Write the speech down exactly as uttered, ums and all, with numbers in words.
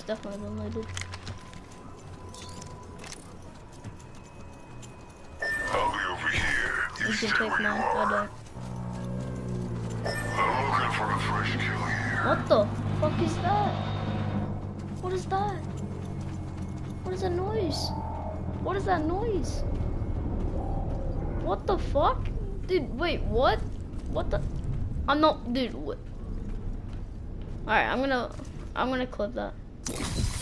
definitely been looted. I'll be over here. You, You stay can take where mine. you I are. don't. I'm looking for a fresh kill here. What the fuck is that? What is that? What is that noise? What is that noise? What the fuck? Dude, wait, what? What the? I'm not, dude, what? Alright, I'm gonna, I'm gonna clip that.